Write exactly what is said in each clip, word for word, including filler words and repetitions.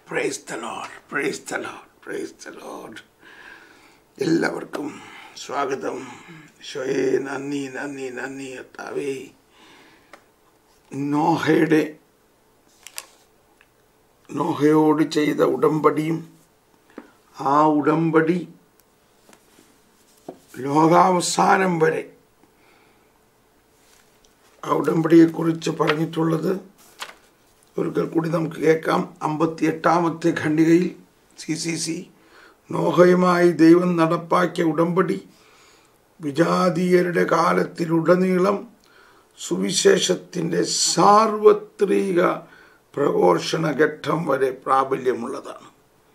Price the lord, praise the lord, praise the lord. എല്ലാവർക്കും സ്വാഗതം. ഈശോയെ നന്ദി, നന്ദി, നന്ദി കർത്താവേ. നോഹയുടെ നോഹയോട് ചെയ്ത ഉടമ്പടിയും ആ ഉടമ്പടി ലോകാവസാനം വരെ ആ ഉടമ്പടിയെക്കുറിച്ച് പറഞ്ഞിട്ടുള്ളത് ഒരിക്കൽ കൂടി നമുക്ക് കേൾക്കാം. അമ്പത്തി എട്ടാമത്തെ ഖണ്ഡികയിൽ സി സി സി നോഹയുമായി ദൈവം നടപ്പാക്കിയ ഉടമ്പടി വിജാതീയരുടെ കാലത്തിലുടനീളം സുവിശേഷത്തിൻ്റെ സാർവത്രിക പ്രഘോഷണ ഘട്ടം വരെ പ്രാബല്യമുള്ളതാണ്.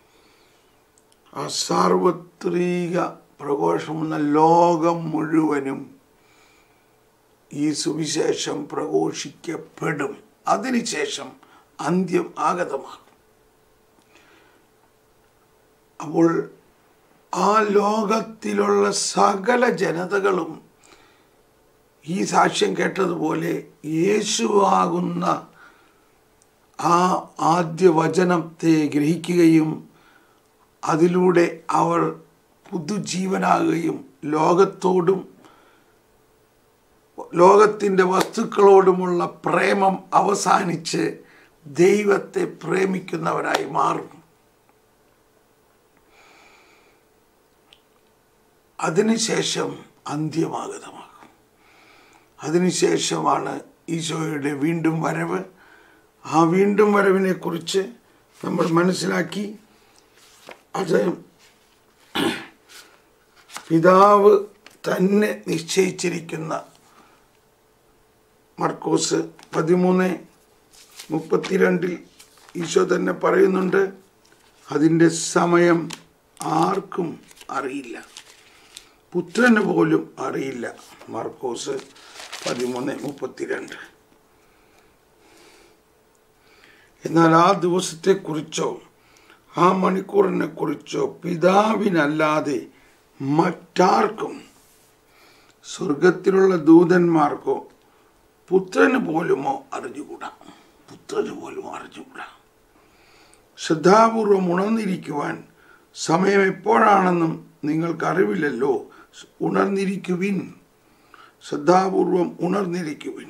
ആ സാർവത്രിക പ്രഘോഷം എന്ന ലോകം മുഴുവനും ഈ സുവിശേഷം പ്രഘോഷിക്കപ്പെടും. അതിനുശേഷം അന്ത്യം ആഗതമാകും. അപ്പോൾ ആ ലോകത്തിലുള്ള സകല ജനതകളും ഈ സാക്ഷ്യം കേട്ടതുപോലെ യേശുവാകുന്ന ആ ആദ്യ വചനത്തെ ഗ്രഹിക്കുകയും അതിലൂടെ അവർ പുതുജീവനാകുകയും ലോകത്തോടും ലോകത്തിൻ്റെ വസ്തുക്കളോടുമുള്ള പ്രേമം അവസാനിച്ച് ദൈവത്തെ പ്രേമിക്കുന്നവരായി മാറും. അതിനുശേഷം അന്ത്യമാഗതമാകും. അതിനുശേഷമാണ് ഈശോയുടെ വീണ്ടും വരവ്. ആ വീണ്ടും വരവിനെ കുറിച്ച് നമ്മൾ മനസ്സിലാക്കി. അത് പിതാവ് തന്നെ നിശ്ചയിച്ചിരിക്കുന്ന മർക്കോസ് പതിമൂന്ന് മുപ്പത്തിരണ്ടിൽ ഈശോ തന്നെ പറയുന്നുണ്ട്, അതിൻ്റെ സമയം ആർക്കും അറിയില്ല, പുത്രന് പോലും അറിയില്ല. മർക്കോസ് പതിമൂന്ന് മുപ്പത്തിരണ്ട്. എന്നാൽ ആ ദിവസത്തെക്കുറിച്ചോ ആ മണിക്കൂറിനെ കുറിച്ചോ പിതാവിനല്ലാതെ മറ്റാർക്കും, സ്വർഗത്തിലുള്ള ദൂതന്മാർക്കോ പുത്രന് പോലുമോ അറിഞ്ഞുകൂടാ. പുത്രന് പോലും അറിഞ്ഞുകൂടാ. ശ്രദ്ധാപൂർവം ഉണർന്നിരിക്കുവാൻ സമയം എപ്പോഴാണെന്നും നിങ്ങൾക്കറിവില്ലല്ലോ. ഉണർന്നിരിക്കുവിൻ, ശ്രദ്ധാപൂർവം ഉണർന്നിരിക്കുവിൻ.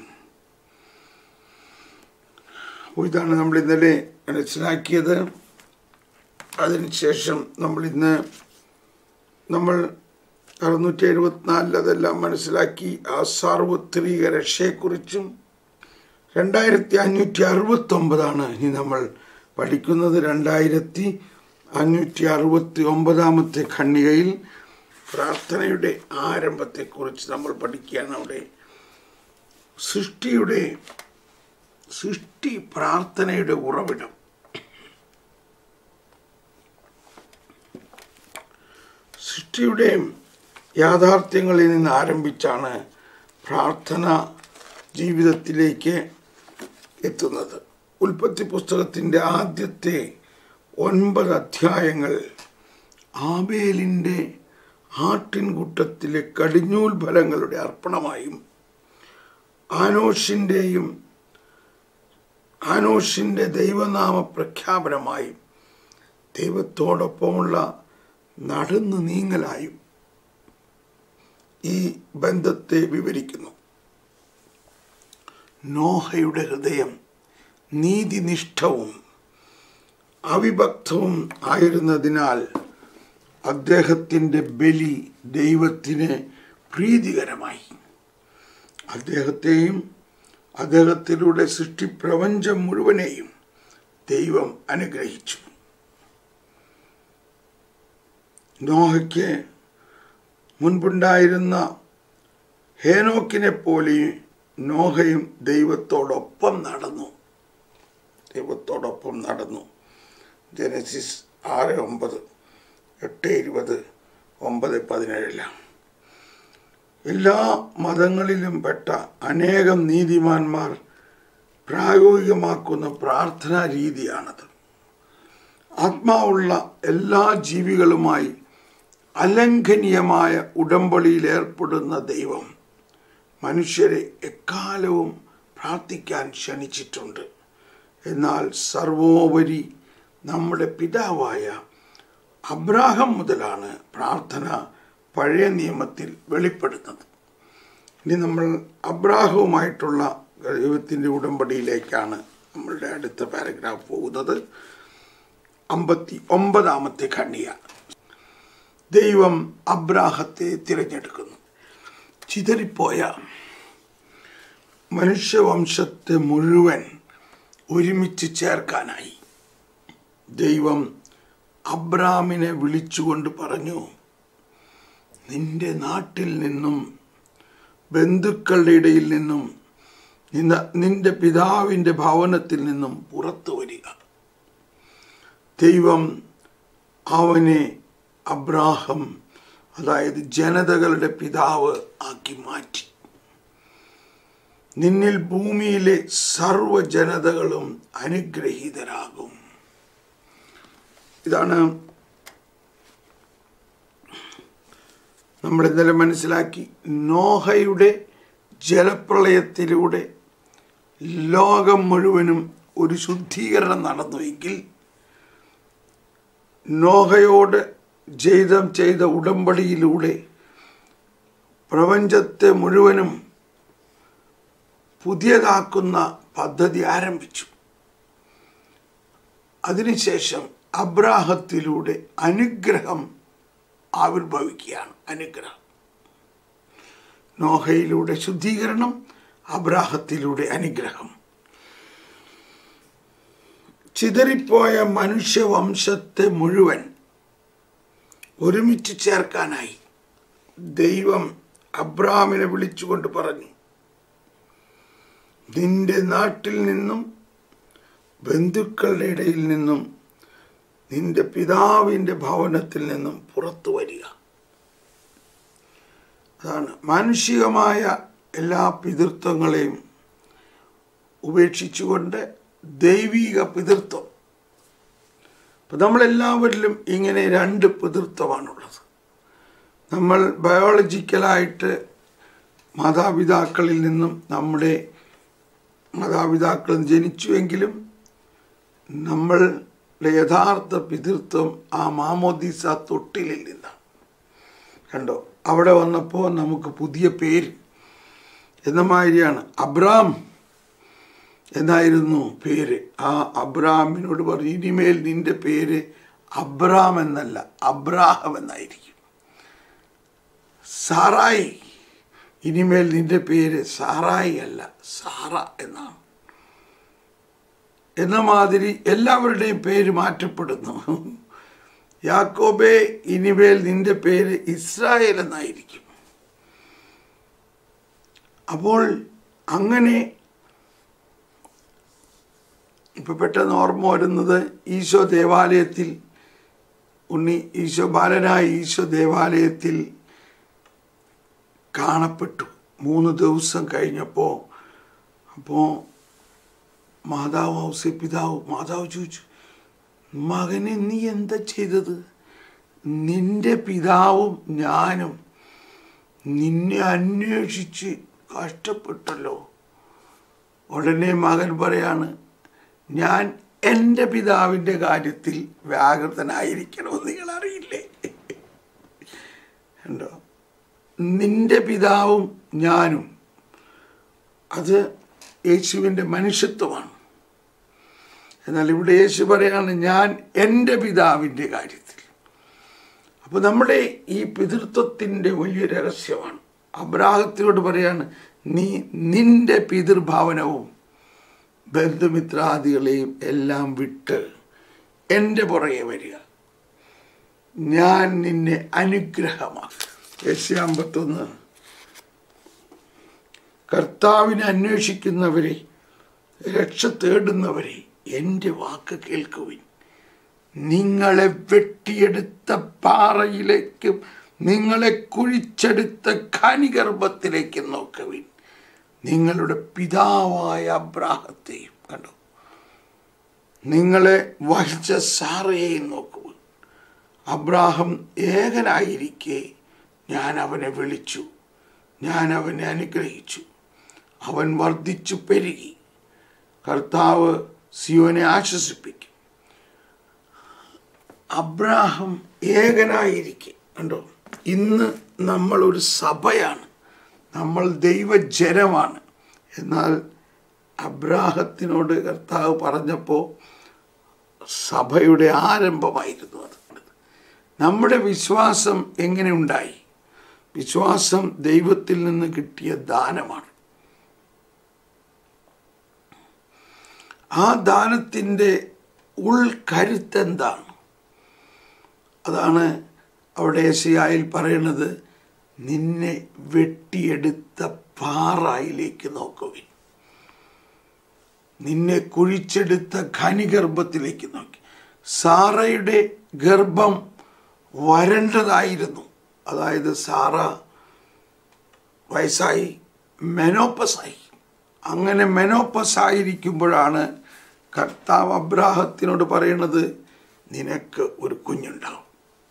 അപ്പോൾ ഇതാണ് നമ്മൾ ഇന്നലെ മനസ്സിലാക്കിയത്. അതിനുശേഷം നമ്മൾ ഇന്ന് നമ്മൾ അറുന്നൂറ്റി എഴുപത്തിനാലിൽ അതെല്ലാം മനസ്സിലാക്കി. ആ സാർവത്രിക രക്ഷയെക്കുറിച്ചും രണ്ടായിരത്തി അഞ്ഞൂറ്റി അറുപത്തി ഒമ്പതാണ് ഇനി നമ്മൾ പഠിക്കുന്നത്. രണ്ടായിരത്തി അഞ്ഞൂറ്റി അറുപത്തി ഒമ്പതാമത്തെ ഖണ്ഡികയിൽ പ്രാർത്ഥനയുടെ ആരംഭത്തെക്കുറിച്ച് നമ്മൾ പഠിക്കുകയാണ്. അവിടെ സൃഷ്ടിയുടെ സൃഷ്ടി പ്രാർത്ഥനയുടെ ഉറവിടം. സൃഷ്ടിയുടെ യാഥാർത്ഥ്യങ്ങളിൽ നിന്ന് ആരംഭിച്ചാണ് പ്രാർത്ഥന ജീവിതത്തിലേക്ക് എത്തുന്നത്. ഉൽപ്പത്തി പുസ്തകത്തിൻ്റെ ആദ്യത്തെ ഒൻപത് അധ്യായങ്ങൾ ആബേലിൻ്റെ ആട്ടിൻകൂട്ടത്തിലെ കടിഞ്ഞൂൽ ഫലങ്ങളുടെ അർപ്പണമായും ആനോഷിൻ്റെയും ആനോഷിൻ്റെ ദൈവനാമ പ്രഖ്യാപനമായും ദൈവത്തോടൊപ്പമുള്ള നടന്നു നീങ്ങലായും ഈ ബന്ധത്തെ വിവരിക്കുന്നു. നോഹയുടെ ഹൃദയം നീതിനിഷ്ഠവും അവിഭക്തവും ആയിരുന്നതിനാൽ അദ്ദേഹത്തിൻ്റെ ബലി ദൈവത്തിന് പ്രീതികരമായി. അദ്ദേഹത്തെയും അദ്ദേഹത്തിലൂടെ സൃഷ്ടിപ്രപഞ്ചം മുഴുവനെയും ദൈവം അനുഗ്രഹിച്ചു. നോഹയ്ക്ക് മുൻപുണ്ടായിരുന്ന ഹേനോക്കിനെ പോലെ നോഹയും ദൈവത്തോടൊപ്പം നടന്നു ദൈവത്തോടൊപ്പം നടന്നു ജനസിസ് ആറ് ഒമ്പത്, എട്ട് ഇരുപത്, ഒമ്പത് പതിനേഴെല്ലാം. എല്ലാ മതങ്ങളിലും പെട്ട അനേകം നീതിമാന്മാർ പ്രായോഗികമാക്കുന്ന പ്രാർത്ഥനാ രീതിയാണത്. ആത്മാവുള്ള എല്ലാ ജീവികളുമായി അലംഘനീയമായ ഉടമ്പടിയിൽ ഏർപ്പെടുന്ന ദൈവം മനുഷ്യരെ എക്കാലവും പ്രാർത്ഥിക്കാൻ ക്ഷണിച്ചിട്ടുണ്ട്. എന്നാൽ സർവോപരി നമ്മുടെ പിതാവായ അബ്രാഹാം മുതലാണ് പ്രാർത്ഥന പഴയ നിയമത്തിൽ വെളിപ്പെടുന്നത്. ഇനി നമ്മൾ അബ്രാഹവുമായിട്ടുള്ള ദൈവത്തിൻ്റെ ഉടമ്പടിയിലേക്കാണ് നമ്മളുടെ അടുത്ത പാരഗ്രാഫ് പോകുന്നത്. അമ്പത്തി ഒമ്പതാമത്തെ ഖണ്ഡിക. ദൈവം അബ്രാഹത്തെ തിരഞ്ഞെടുക്കുന്നു. ചിതറിപ്പോയ മനുഷ്യവംശത്തെ മുഴുവൻ ഒരുമിച്ച് ചേർക്കാനായി ദൈവം അബ്രാമിനെ വിളിച്ചുകൊണ്ട് പറഞ്ഞു, നിന്റെ നാട്ടിൽ നിന്നും ബന്ധുക്കളുടെ ഇടയിൽ നിന്നും നിന്റെ പിതാവിൻ്റെ ഭവനത്തിൽ നിന്നും പുറത്തു വരിക. ദൈവം അവനെ അബ്രാഹം, അതായത് ജനതകളുടെ പിതാവ് ആക്കി മാറ്റി. നിന്നിൽ ഭൂമിയിലെ സർവ്വ ജനതകളും അനുഗ്രഹീതരാകും. ഇതാണ് നമ്മൾ ഇന്നലെ മനസ്സിലാക്കി. നോഹയുടെ ജലപ്രളയത്തിലൂടെ ലോകം മുഴുവനും ഒരു ശുദ്ധീകരണം നടന്നുവെങ്കിൽ നോഹയോട് ജൈതം ചെയ്ത ഉടമ്പടിയിലൂടെ പ്രപഞ്ചത്തെ മുഴുവനും പുതിയതാക്കുന്ന പദ്ധതി ആരംഭിച്ചു. അതിനുശേഷം അബ്രാഹത്തിലൂടെ അനുഗ്രഹം ആവിർഭവിക്കുകയാണ്. അനുഗ്രഹം നോഹയിലൂടെ ശുദ്ധീകരണം, അബ്രാഹത്തിലൂടെ അനുഗ്രഹം. ചിതറിപ്പോയ മനുഷ്യവംശത്തെ മുഴുവൻ ഒരുമിച്ച് ചേർക്കാനായി ദൈവം അബ്രാമിനെ വിളിച്ചുകൊണ്ട് പറഞ്ഞു, നിന്റെ നാട്ടിൽ നിന്നും ബന്ധുക്കളുടെ ഇടയിൽ നിന്നും നിന്റെ പിതാവിൻ്റെ ഭവനത്തിൽ നിന്നും പുറത്തു വരിക. അതാണ് മാനുഷികമായ എല്ലാ പിതൃത്വങ്ങളെയും ഉപേക്ഷിച്ചുകൊണ്ട് ദൈവിക പിതൃത്വം. അപ്പം നമ്മളെല്ലാവരിലും ഇങ്ങനെ രണ്ട് പിതൃത്വമാണുള്ളത്. നമ്മൾ ബയോളജിക്കലായിട്ട് മാതാപിതാക്കളിൽ നിന്നും നമ്മുടെ മാതാപിതാക്കൾ ജനിച്ചുവെങ്കിലും നമ്മളുടെ യഥാർത്ഥ പിതൃത്വം ആ മാമോദീസ തൊട്ടിലിൽ നിന്നാണ്. കണ്ടോ, അവിടെ വന്നപ്പോൾ നമുക്ക് പുതിയ പേര് എന്ന മാതിരിയാണ്. അബ്രാം എന്നായിരുന്നു പേര്. ആ അബ്രാമിനോട് പറഞ്ഞു, ഇനിമേൽ നിന്റെ പേര് അബ്രാം എന്നല്ല അബ്രാഹം എന്നായിരിക്കും. സാറായി, ഇനിമേൽ നിന്റെ പേര് സാറായി അല്ല സാറ എന്നാണ്. എന്ന മാതിരി എല്ലാവരുടെയും പേര് മാറ്റപ്പെടുന്നു. യാക്കോബേ, ഇനിമേൽ നിന്റെ പേര് ഇസ്രായേൽ എന്നായിരിക്കും. അപ്പോൾ അങ്ങനെ ഇപ്പം പെട്ടെന്ന് ഓർമ്മ വരുന്നത്, ഈശോ ദേവാലയത്തിൽ ഉണ്ണി ഈശോ ബാലനായ ഈശോ ദേവാലയത്തിൽ കാണപ്പെട്ടു. മൂന്ന് ദിവസം കഴിഞ്ഞപ്പോൾ അപ്പോൾ മാതാവ് ഔസേ പിതാവ് മാതാവ് ചോദിച്ചു, മകനെ നീ എന്താ ചെയ്തത്? നിന്റെ പിതാവും ഞാനും നിന്നെ അന്വേഷിച്ച് കഷ്ടപ്പെട്ടല്ലോ. ഉടനെ മകൻ പറയാണ്, ഞാൻ എൻ്റെ പിതാവിൻ്റെ കാര്യത്തിൽ വ്യാകൃതനായിരിക്കണമെന്ന് നിങ്ങൾ അറിയില്ലേ? ഉണ്ടോ? നിന്റെ പിതാവും ഞാനും, അത് യേശുവിൻ്റെ മനുഷ്യത്വമാണ്. എന്നാൽ ഇവിടെ യേശു പറയാണ്, ഞാൻ എൻ്റെ പിതാവിൻ്റെ കാര്യത്തിൽ. അപ്പോൾ നമ്മുടെ ഈ പിതൃത്വത്തിൻ്റെ വലിയ രഹസ്യമാണ്. അബ്രാഹത്തിനോട് പറയാണ്, നീ നിന്റെ പിതൃഭാവനവും ബന്ധുമിത്രാദികളെയും എല്ലാം വിട്ട് എൻ്റെ പുറകെ വരിക, ഞാൻ നിന്നെ അനുഗ്രഹമാക്കും. യെശയ്യാ അമ്പത്തൊന്ന്. കർത്താവിനെ അന്വേഷിക്കുന്നവരെ, രക്ഷ തേടുന്നവരെ, എൻ്റെ വാക്ക് കേൾക്കുവിൻ. നിങ്ങളെ വെട്ടിയെടുത്ത പാറയിലേക്കും നിങ്ങളെ കുഴിച്ചെടുത്ത ഖനിഗർഭത്തിലേക്കും നോക്കുവിൻ. നിങ്ങളുടെ പിതാവായ അബ്രാഹത്തെയും കണ്ടു, നിങ്ങളെ വഹിച്ച സാറയെയും നോക്കുക. അബ്രാഹം ഏകനായിരിക്കെ ഞാൻ അവനെ വിളിച്ചു, ഞാൻ അവനെ അനുഗ്രഹിച്ചു. അവൻ വർദ്ധിച്ചു പെരുകി. കർത്താവ് സിയോനെ ആശ്വസിപ്പിക്കും. അബ്രാഹാം ഏകനായിരിക്കെ കണ്ടോ, ഇന്ന് നമ്മളൊരു സഭയാണ്, നമ്മൾ ദൈവജനമാണ്. എന്നാൽ അബ്രാഹത്തിനോട് കർത്താവ് പറഞ്ഞപ്പോൾ സഭയുടെ ആരംഭമായിരുന്നു അത്. നമ്മുടെ വിശ്വാസം എങ്ങനെ ഉണ്ടായി? വിശ്വാസം ദൈവത്തിൽ നിന്ന് കിട്ടിയ ദാനമാണ്. ആ ദാനത്തിൻ്റെ ഉൾക്കരുത്തെന്താണ്? അതാണ് അവിടെ യെശയ്യായിൽ പറയുന്നത്, നിന്നെ വെട്ടിയെടുത്ത പാറയിലേക്ക് നോക്കുവിൻ, നിന്നെ കുഴിച്ചെടുത്ത ഖനിഗർഭത്തിലേക്ക് നോക്കി. സാറയുടെ ഗർഭം വരണ്ടതായിരുന്നു. അതായത് സാറ വയസ്സായി, മെനോപ്പസായി. അങ്ങനെ മെനോപ്പസായിരിക്കുമ്പോഴാണ് കർത്താവ് അബ്രാഹത്തിനോട് പറയുന്നത്, നിനക്ക് ഒരു കുഞ്ഞുണ്ടാവും.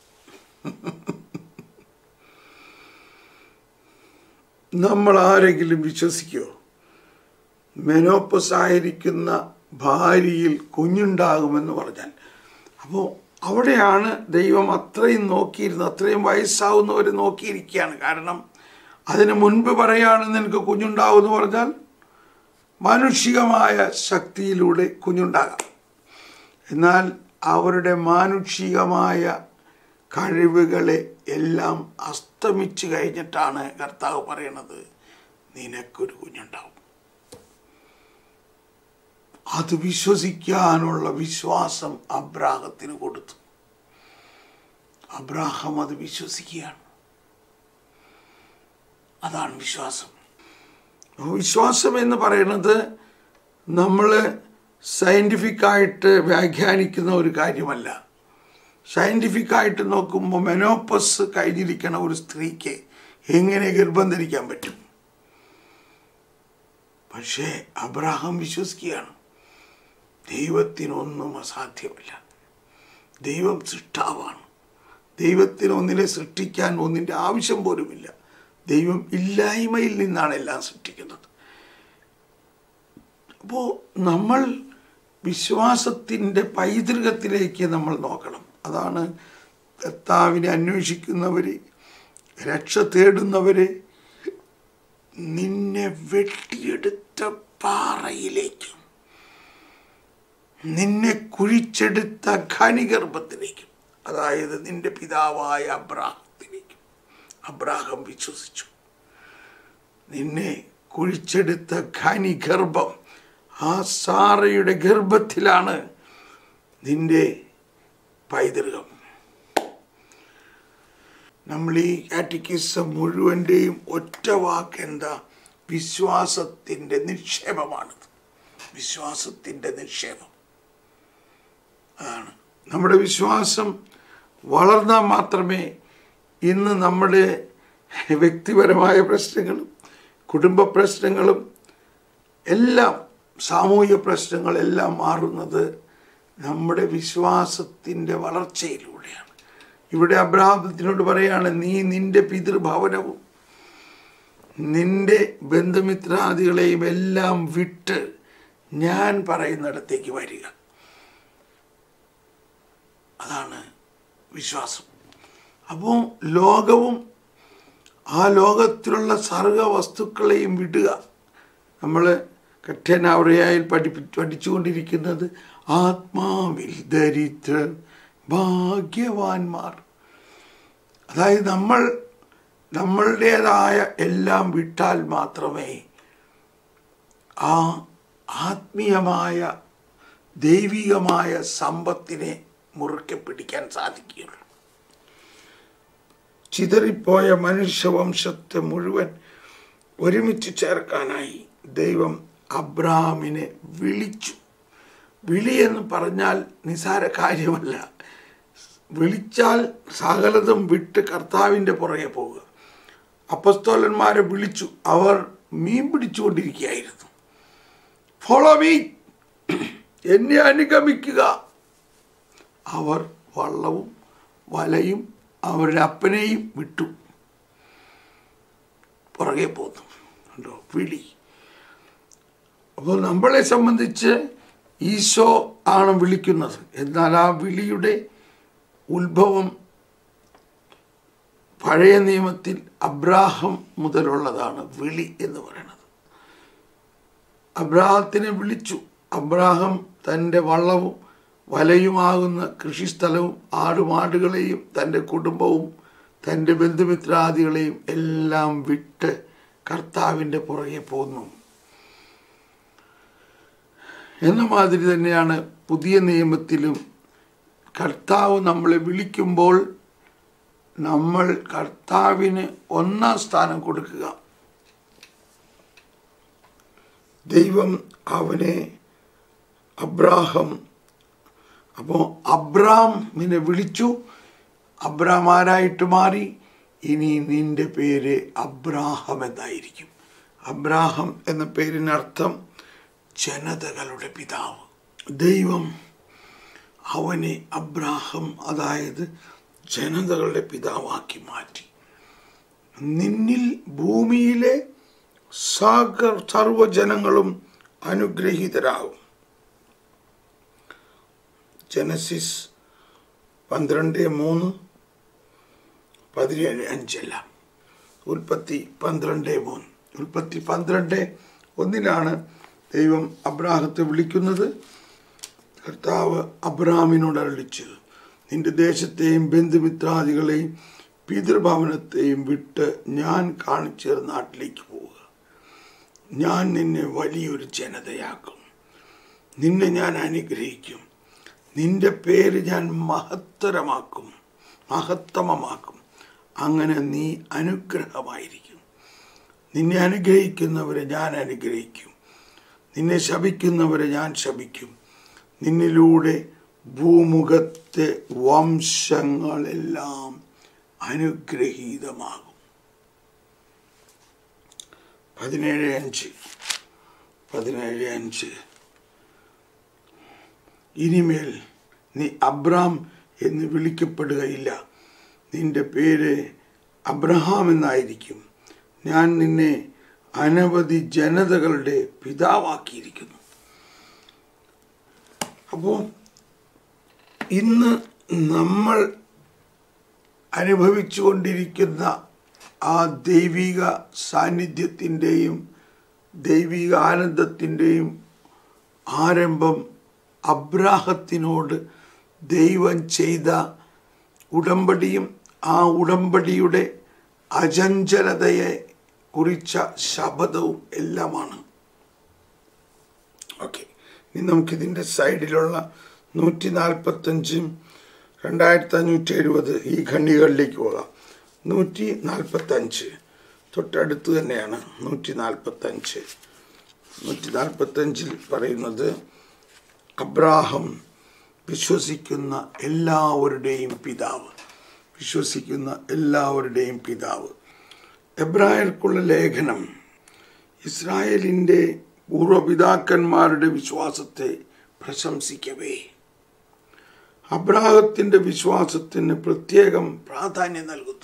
നമ്മൾ ആരെങ്കിലും വിശ്വസിക്കുമോ? മെനോപ്പസായിരിക്കുന്ന ഭാര്യയിൽ കുഞ്ഞുണ്ടാകുമെന്ന് പറഞ്ഞാൽ? അപ്പോൾ അവിടെയാണ് ദൈവം അത്രയും നോക്കിയിരുന്നത്, അത്രയും വയസ്സാവുന്നവരെ നോക്കിയിരിക്കുകയാണ്. കാരണം അതിന് മുൻപ് പറയുകയാണ്, നിനക്ക് കുഞ്ഞുണ്ടാവുമെന്ന് പറഞ്ഞാൽ മാനുഷികമായ ശക്തിയിലൂടെ കുഞ്ഞുണ്ടാകാം. എന്നാൽ അവരുടെ മാനുഷികമായ കഴിവുകളെ എല്ലാം അസ്തമിച്ച് കഴിഞ്ഞിട്ടാണ് കർത്താവ് പറയണത്, നിനക്കൊരു കുഞ്ഞുണ്ടാവും. അത് വിശ്വസിക്കാനുള്ള വിശ്വാസം അബ്രാഹത്തിന് കൊടുത്തു. അബ്രാഹാം അത് വിശ്വസിക്കുകയാണ്. അതാണ് വിശ്വാസം. വിശ്വാസം എന്ന് പറയുന്നത് നമ്മൾ സയൻറ്റിഫിക്കായിട്ട് വ്യാഖ്യാനിക്കുന്ന ഒരു കാര്യമല്ല. സയൻറ്റിഫിക്കായിട്ട് നോക്കുമ്പോൾ മെനോപ്പസ് കഴിഞ്ഞിരിക്കണ ഒരു സ്ത്രീക്ക് എങ്ങനെ ഗർഭം ധരിക്കാൻ പറ്റും? പക്ഷേ അബ്രാഹാം വിശ്വസിക്കുകയാണ്, ദൈവത്തിനൊന്നും അസാധ്യമല്ല. ദൈവം സൃഷ്ടാവാണ്. ദൈവത്തിന് ഒന്നിനെ സൃഷ്ടിക്കാൻ ഒന്നിൻ്റെ ആവശ്യം പോലുമില്ല. ദൈവം ഇല്ലായ്മയിൽ നിന്നാണ് എല്ലാം സൃഷ്ടിക്കുന്നത്. അപ്പോൾ നമ്മൾ വിശ്വാസത്തിൻ്റെ പൈതൃകത്തിലേക്ക് നമ്മൾ നോക്കണം. അതാണ് കർത്താവിനെ അന്വേഷിക്കുന്നവർ, രക്ഷ തേടുന്നവർ, നിന്നെ വെട്ടിയെടുത്ത പാറയിലേക്കും നിന്നെ കുഴിച്ചെടുത്ത ഖനിഗർഭത്തിലേക്കും, അതായത് നിന്റെ പിതാവായ അബ്രാഹത്തിലേക്കും. അബ്രാഹം വിശ്വസിച്ചു. നിന്നെ കുഴിച്ചെടുത്ത ഖനിഗർഭം, ആ സാറയുടെ ഗർഭത്തിലാണ് നിന്റെ പൈതൃകം. നമ്മൾ ഈ കാറ്റക്കിസം മുഴുവൻ്റെയും ഒറ്റ വാക്ക് എന്താ? വിശ്വാസത്തിൻ്റെ നിക്ഷേപമാണിത്. വിശ്വാസത്തിൻ്റെ നിക്ഷേപം അതാണ്. നമ്മുടെ വിശ്വാസം വളർന്നാൽ മാത്രമേ ഇന്ന് നമ്മുടെ വ്യക്തിപരമായ പ്രശ്നങ്ങളും കുടുംബ പ്രശ്നങ്ങളും എല്ലാം സാമൂഹിക പ്രശ്നങ്ങളെല്ലാം മാറുന്നത് നമ്മുടെ വിശ്വാസത്തിൻ്റെ വളർച്ചയിലൂടെയാണ്. ഇവിടെ അബ്രാഹത്തിനോട് പറയാണ്, നീ നിന്റെ പിതൃഭവനവും നിന്റെ ബന്ധുമിത്രാദികളെയും എല്ലാം വിട്ട് ഞാൻ പറയുന്നിടത്തേക്ക് വരിക. അതാണ് വിശ്വാസം. അപ്പോൾ ലോകവും ആ ലോകത്തിലുള്ള സർവ വസ്തുക്കളെയും വിടുക. നമ്മൾ കഠിനാവ്രയായിൽ പഠിപ്പി പഠിച്ചുകൊണ്ടിരിക്കുന്നത് ആത്മാവിൽ ദരിദ്രർ ഭാഗ്യവാന്മാർ. അതായത് നമ്മൾ നമ്മളുടേതായ എല്ലാം വിട്ടാൽ മാത്രമേ ആ ആത്മീയമായ ദൈവികമായ സമ്പത്തിനെ മുറുക്കെ പിടിക്കാൻ സാധിക്കുകയുള്ളൂ. ചിതറിപ്പോയ മനുഷ്യവംശത്തെ മുഴുവൻ ഒരുമിച്ച് ചേർക്കാനായി ദൈവം അബ്രാഹാമിനെ വിളിച്ചു. വിളി എന്ന് പറഞ്ഞാൽ നിസാര കാര്യമല്ല. വിളിച്ചാൽ സകലതും വിട്ട് കർത്താവിൻ്റെ പുറകെ പോവുക. അപ്പസ്തോലന്മാരെ വിളിച്ചു, അവർ മീൻ പിടിച്ചുകൊണ്ടിരിക്കുകയായിരുന്നു. ഫോളോ മീ, എന്നെ അനുഗമിക്കുക. അവർ വള്ളവും വലയും അവരുടെ അപ്പനെയും വിട്ടു പുറകെ പോന്നു. കണ്ടോ വിളി. അപ്പോൾ നമ്മളെ സംബന്ധിച്ച് ഈശോ ആണ് വിളിക്കുന്നത്. എന്നാൽ ആ വിളിയുടെ ഉത്ഭവം പഴയ നിയമത്തിൽ അബ്രാഹം മുതലുള്ളതാണ് വിളി എന്ന് പറയുന്നത്. അബ്രാഹത്തിനെ വിളിച്ചു. അബ്രാഹം തൻ്റെ വള്ളവും വലയുമാകുന്ന കൃഷിസ്ഥലവും ആടുമാടുകളെയും തൻ്റെ കുടുംബവും തൻ്റെ ബന്ധുമിത്രാദികളെയും എല്ലാം വിട്ട് കർത്താവിൻ്റെ പുറകെ പോന്നു. എന്ന മാതിരി തന്നെയാണ് പുതിയ നിയമത്തിലും കർത്താവ് നമ്മളെ വിളിക്കുമ്പോൾ നമ്മൾ കർത്താവിന് ഒന്നാം സ്ഥാനം കൊടുക്കുക. ദൈവം അവനെ അബ്രാഹം അപ്പോൾ അബ്രാമിനെ വിളിച്ചു. അബ്രാം ആരായിട്ട് മാറി? ഇനി നിന്റെ പേര് അബ്രാഹം എന്നായിരിക്കും. അബ്രാഹം എന്ന പേരിനർത്ഥം ജനതകളുടെ പിതാവ്. ദൈവം അവനെ അബ്രാഹം, അതായത് ജനതകളുടെ പിതാവാക്കി മാറ്റി. നിന്നിൽ ഭൂമിയിലെ സകല സർവജനങ്ങളും അനുഗ്രഹീതരാകും. ജനസിസ് പന്ത്രണ്ട് മൂന്ന് പതിനേഴ് അഞ്ചല്ല, ഉൽപ്പത്തി പന്ത്രണ്ട് മൂന്ന്. ഉൽപ്പത്തി പന്ത്രണ്ട് ഒന്നിനാണ് ദൈവം അബ്രാഹത്തെ വിളിക്കുന്നത്. കർത്താവ് അബ്രാമിനോട് അരുളിച്ചു, നിന്റെ ദേശത്തെയും ബന്ധുമിത്രാദികളെയും പിതൃഭവനത്തെയും വിട്ട് ഞാൻ കാണിച്ചു നാട്ടിലേക്ക് പോവുക. ഞാൻ നിന്നെ വലിയൊരു ജനതയാക്കും. നിന്നെ ഞാൻ അനുഗ്രഹിക്കും. നിന്റെ പേര് ഞാൻ മഹത്തരമാക്കും, മഹത്തമമാക്കും. അങ്ങനെ നീ അനുഗ്രഹമായിരിക്കും. നിന്നെ അനുഗ്രഹിക്കുന്നവരെ ഞാൻ അനുഗ്രഹിക്കും. നിന്നെ ശപിക്കുന്നവരെ ഞാൻ ശപിക്കും. നിന്നിലൂടെ ഭൂമുഖത്തെ വംശങ്ങളെല്ലാം അനുഗ്രഹീതമാകും. പതിനേഴ് അഞ്ച് പതിനേഴ് അഞ്ച് ഇനിമേൽ നീ അബ്രാം എന്ന് വിളിക്കപ്പെടുകയില്ല. നിന്റെ പേര് അബ്രഹാം എന്നായിരിക്കും. ഞാൻ നിന്നെ അനവധി ജനതകളുടെ പിതാവാക്കിയിരിക്കുന്നു. അപ്പോൾ ഇന്ന് നമ്മൾ അനുഭവിച്ചു കൊണ്ടിരിക്കുന്ന ആ ദൈവിക സാന്നിധ്യത്തിൻ്റെയും ദൈവിക ആനന്ദത്തിൻ്റെയും ആരംഭം അബ്രാഹത്തിനോട് ദൈവം ചെയ്ത ഉടമ്പടിയും ആ ഉടമ്പടിയുടെ അചഞ്ചലതയെ കുറിച്ച ശപഥവും എല്ലാമാണ്. ഓക്കെ, ഇനി നമുക്കിതിൻ്റെ സൈഡിലുള്ള നൂറ്റി നാൽപ്പത്തഞ്ചും രണ്ടായിരത്തി അഞ്ഞൂറ്റി എഴുപത് ഈ ഖണ്ഡികളിലേക്ക് പോകാം. നൂറ്റി നാൽപ്പത്തഞ്ച് തൊട്ടടുത്ത് തന്നെയാണ്. നൂറ്റി നാൽപ്പത്തഞ്ച് നൂറ്റി നാൽപ്പത്തഞ്ചിൽ പറയുന്നത് അബ്രാഹം വിശ്വസിക്കുന്ന എല്ലാവരുടെയും പിതാവ്. വിശ്വസിക്കുന്ന എല്ലാവരുടെയും പിതാവ്. എബ്രായർക്കുള്ള ലേഖനം ഇസ്രായേലിൻ്റെ പൂർവപിതാക്കന്മാരുടെ വിശ്വാസത്തെ പ്രശംസിക്കവേ അബ്രാഹത്തിൻ്റെ വിശ്വാസത്തിന് പ്രത്യേകം പ്രാധാന്യം നൽകുന്നു.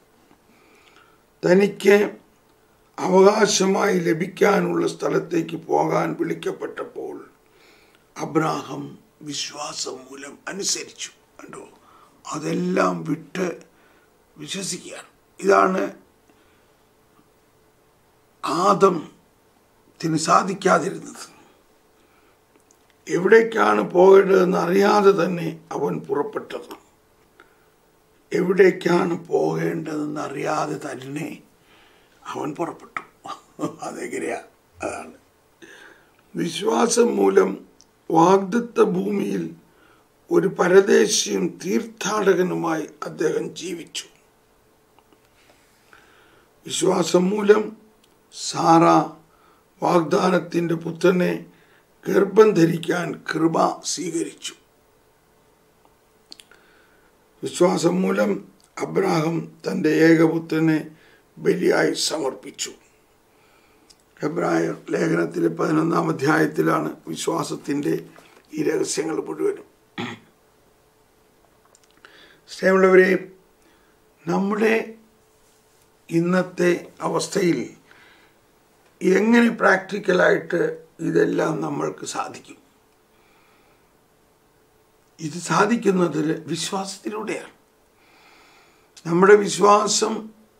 തനിക്ക് അവകാശമായി ലഭിക്കാനുള്ള സ്ഥലത്തേക്ക് പോകാൻ വിളിക്കപ്പെട്ടപ്പോൾ അബ്രാഹം വിശ്വാസം മൂലം അനുസരിച്ചു. കണ്ടോ, അതെല്ലാം വിട്ട് വിശ്വസിക്കുകയാണ്. ഇതാണ് ആദത്തിന് സാധിക്കാതിരുന്നത്. എവിടേക്കാണ് പോകേണ്ടതെന്ന് അറിയാതെ തന്നെ അവൻ പുറപ്പെട്ടത്. എവിടേക്കാണ് പോകേണ്ടതെന്ന് അറിയാതെ തന്നെ അവൻ പുറപ്പെട്ടു. അതെങ്ങനെയാ? അതാണ് വിശ്വാസം മൂലം വാഗ്ദത്ത ഭൂമിയിൽ ഒരു പരദേശിയും തീർത്ഥാടകനുമായി അദ്ദേഹം ജീവിച്ചു. വിശ്വാസം മൂലം സാറ വാഗ്ദാനത്തിൻ്റെ പുത്രനെ ഗർഭം ധരിക്കാൻ കൃപ സ്വീകരിച്ചു. വിശ്വാസം മൂലം അബ്രാഹം തൻ്റെ ഏകപുത്രനെ ബലിയായി സമർപ്പിച്ചു. എബ്രായർ ലേഖനത്തിലെ പതിനൊന്നാം അധ്യായത്തിലാണ് വിശ്വാസത്തിൻ്റെ ഈ രഹസ്യങ്ങൾ മുഴുവനും. സ്നേഹമുള്ളവരെ, നമ്മുടെ ഇന്നത്തെ അവസ്ഥയിൽ എങ്ങനെ പ്രാക്ടിക്കലായിട്ട് ഇതെല്ലാം നമ്മൾക്ക് സാധിക്കും? ഇത് സാധിക്കുന്നത് വിശ്വാസത്തിലൂടെയാണ്. നമ്മുടെ വിശ്വാസം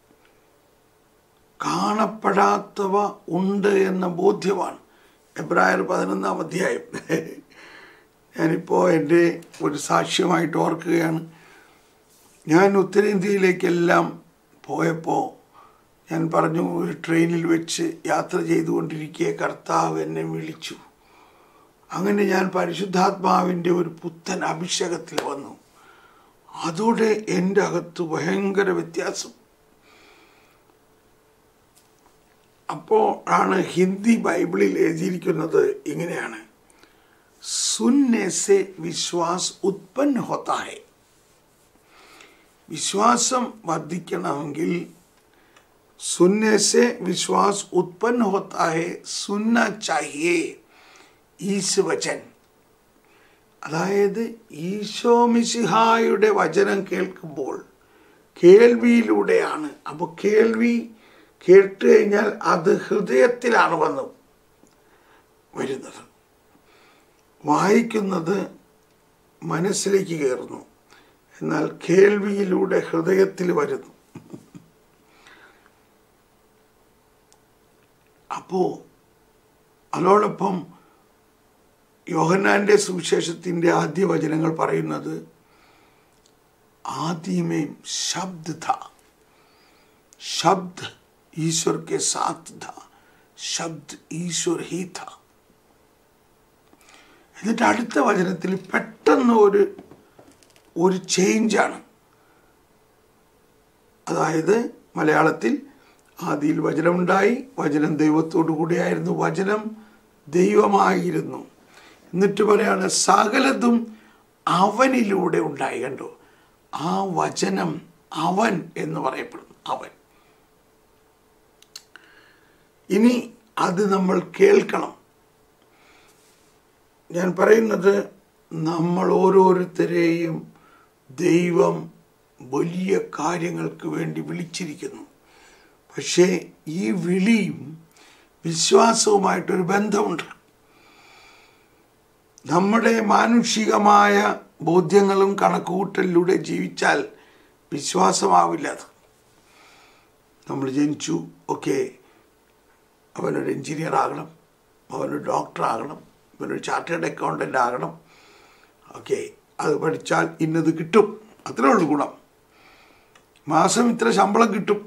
കാണപ്പെടാത്തവ ഉണ്ട് എന്ന ബോധ്യമാണ്. എബ്രായർ പതിനൊന്നാം അധ്യായം. ഞാനിപ്പോൾ എൻ്റെ ഒരു സാക്ഷ്യമായിട്ട് ഓർക്കുകയാണ്. ഞാൻ ഉത്തരേന്ത്യയിലേക്കെല്ലാം പോയപ്പോൾ ഞാൻ പറഞ്ഞു, ഒരു ട്രെയിനിൽ വെച്ച് യാത്ര ചെയ്തുകൊണ്ടിരിക്കെ കർത്താവ് എന്നെ വിളിച്ചു. അങ്ങനെ ഞാൻ പരിശുദ്ധാത്മാവിൻ്റെ ഒരു പുത്തൻ അഭിഷേകത്തിൽ വന്നു. അതോടെ എൻ്റെ അകത്ത് ഭയങ്കര വ്യത്യാസം. അപ്പോൾ ആണ് ഹിന്ദി ബൈബിളിൽ എഴുതിയിരിക്കുന്നത് ഇങ്ങനെയാണ്, സുनने से विश्वास उत्पन्न होता है. വിശ്വാസം വർദ്ധിക്കണമെങ്കിൽ सुनने से विश्वास उत्पन्न होता है, सुनना चाहिए ഈശോ വചൻ. അതായത് ഈശോ മിശിഹായുടെ വചനം കേൾക്കുമ്പോൾ കേൾവിയിലൂടെയാണ്. അപ്പോൾ കേൾവി കേട്ട് കഴിഞ്ഞാൽ അത് ഹൃദയത്തിലാണ് വന്ന് വരുന്നത്. വായിക്കുന്നത് മനസ്സിലേക്ക് കയറുന്നു, എന്നാൽ കേൾവിയിലൂടെ ഹൃദയത്തിൽ വരുന്നു. അപ്പോൾ അതോടൊപ്പം യോഹന്നാന്റെ സുവിശേഷത്തിൻ്റെ ആദ്യ വചനങ്ങൾ പറയുന്നത്, ആദിമേ ശബ്ദ ഥാ, ശബ്ദ ഈശ്വർ കെ സാത്ത് ഥാ, ശബ്ദ ഈശ്വർ ഹി ഥാ. എന്നിട്ട് അടുത്ത വചനത്തിൽ പെട്ടെന്ന് ഒരു ഒരു ചേഞ്ചാണ്. അതായത് മലയാളത്തിൽ ആദിയിൽ വചനമുണ്ടായി, വചനം ദൈവത്തോടു കൂടിയായിരുന്നു, വചനം ദൈവമായിരുന്നു. എന്നിട്ട് പറയാണ് സകലതും അവനിലൂടെ ഉണ്ടായി. കണ്ടോ, ആ വചനം അവൻ എന്ന് പറയപ്പെടുന്നു, അവൻ. ഇനി അത് നമ്മൾ കേൾക്കണം. ഞാൻ പറയുന്നത്, നമ്മൾ ഓരോരുത്തരെയും ദൈവം വലിയ കാര്യങ്ങൾക്ക് വേണ്ടി വിളിച്ചിരിക്കുന്നു. പക്ഷേ ഈ വിളിയും വിശ്വാസവുമായിട്ടൊരു ബന്ധമുണ്ട്. നമ്മുടെ മാനുഷികമായ ബോധ്യങ്ങളും കണക്കുകൂട്ടലിലൂടെ ജീവിച്ചാൽ വിശ്വാസമാവില്ല. അത് നമ്മൾ ജനിച്ചു, ഓക്കെ, അവനൊരു എൻജിനീയർ ആകണം, അവനൊരു ഡോക്ടർ ആകണം, അവനൊരു ചാർട്ടേഡ് അക്കൗണ്ടൻ്റ് ആകണം, ഓക്കെ, അത് പഠിച്ചാൽ ഇന്നത് കിട്ടും, അത്രേ ഉള്ളൂ ഗുണം. മാസം ഇത്ര ശമ്പളം കിട്ടും,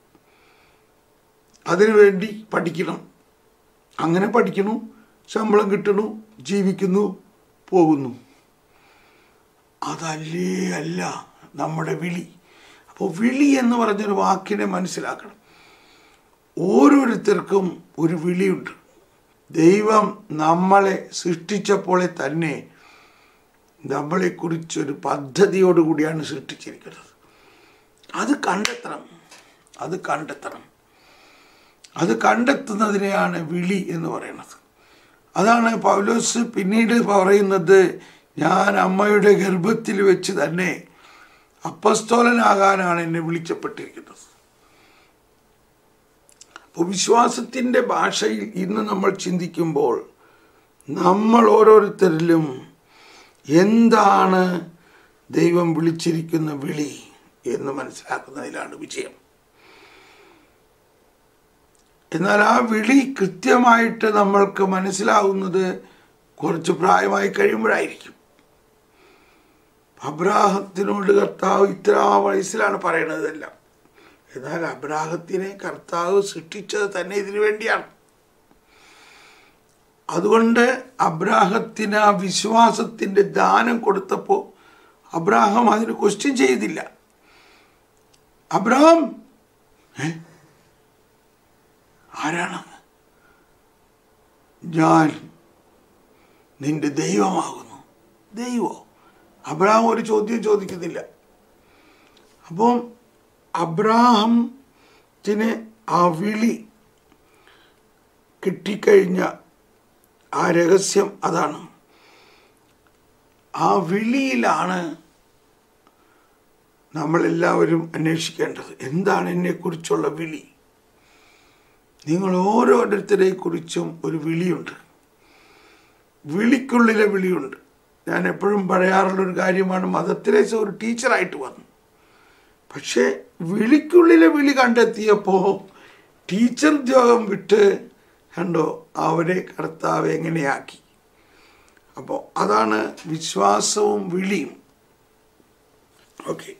അതിനുവേണ്ടി പഠിക്കണം, അങ്ങനെ പഠിക്കണു, ശമ്പളം കിട്ടണു, ജീവിക്കുന്നു, പോകുന്നു. അതല്ലേ അല്ല നമ്മുടെ വിളി. അപ്പോൾ വിളി എന്ന് പറഞ്ഞൊരു വാക്കിനെ മനസ്സിലാക്കണം. ഓരോരുത്തർക്കും ഒരു വിളിയുണ്ട്. ദൈവം നമ്മളെ സൃഷ്ടിച്ചപ്പോളെ തന്നെ നമ്മളെക്കുറിച്ചൊരു പദ്ധതിയോടുകൂടിയാണ് സൃഷ്ടിച്ചിരിക്കുന്നത്. അത് കണ്ടെത്തണം, അത് കണ്ടെത്തണം. അത് കണ്ടെത്തുന്നതിനെയാണ് വിളി എന്ന് പറയുന്നത്. അതാണ് പൗലോസ് പിന്നീട് പറയുന്നത്, ഞാൻ അമ്മയുടെ ഗർഭത്തിൽ വെച്ച് തന്നെ അപ്പസ്തോലനാകാനാണ് എന്നെ വിളിക്കപ്പെട്ടിരിക്കുന്നത്. അപ്പോൾ വിശ്വാസത്തിൻ്റെ ഭാഷയിൽ ഇന്ന് നമ്മൾ ചിന്തിക്കുമ്പോൾ നമ്മൾ ഓരോരുത്തരിലും എന്താണ് ദൈവം വിളിച്ചിരിക്കുന്ന വിളി എന്ന് മനസ്സിലാക്കുന്നതിലാണ് വിജയം. എന്നാൽ ആ വിളി കൃത്യമായിട്ട് നമ്മൾക്ക് മനസ്സിലാവുന്നത് കുറച്ച് പ്രായമായി കഴിയുമ്പോഴായിരിക്കും. അബ്രാഹത്തിനോട് കർത്താവ് ഇത്ര വയസ്സിലാണ് പറയണതെല്ലാം. എന്നാൽ അബ്രാഹത്തിനെ കർത്താവ് സൃഷ്ടിച്ചത് തന്നെ ഇതിനു വേണ്ടിയാണ്. അതുകൊണ്ട് അബ്രാഹത്തിന് ആ വിശ്വാസത്തിൻ്റെ ദാനം കൊടുത്തപ്പോൾ അബ്രാഹാം അതിന് ക്വസ്റ്റ്യൻ ചെയ്തില്ല. അബ്രാഹാം ആരാണ്? ഞാൻ നിന്റെ ദൈവമാകുന്നു. ദൈവോ? അബ്രാഹാം ഒരു ചോദ്യം ചോദിക്കുന്നില്ല. അപ്പം അബ്രാഹത്തിന് ആ വിളി കിട്ടിക്കഴിഞ്ഞ ആ രഹസ്യം അതാണ്. ആ വിളിയിലാണ് നമ്മളെല്ലാവരും അന്വേഷിക്കേണ്ടത്. എന്താണ് എന്നെക്കുറിച്ചുള്ള വിളി? നിങ്ങൾ ഓരോരുത്തരെ കുറിച്ചും ഒരു വിളിയുണ്ട്. വിളിക്കുള്ളിലെ വിളിയുണ്ട്. ഞാൻ എപ്പോഴും പറയാറുള്ളൊരു കാര്യമാണ്, മദർ തെരേസ ഒരു ടീച്ചറായിട്ട് വന്നു. പക്ഷേ വിളിക്കുള്ളിലെ വിളി കണ്ടെത്തിയപ്പോൾ ടീച്ചർ ഉദ്യോഗം വിട്ട് കണ്ടോ അവരെ കർത്താവ് എങ്ങനെയാക്കി. അപ്പോൾ അതാണ് വിശ്വാസവും വിളിയും. ഓക്കെ,